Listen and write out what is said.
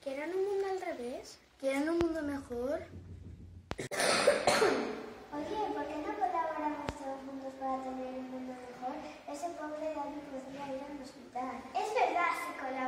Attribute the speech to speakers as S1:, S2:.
S1: ¿Quieren un mundo al revés? ¿Quieren un mundo mejor?
S2: Oye, ¿por qué no colaboramos todos juntos para tener un mundo mejor? Ese pobre Dani podría ir al hospital. Es verdad, si colaboramos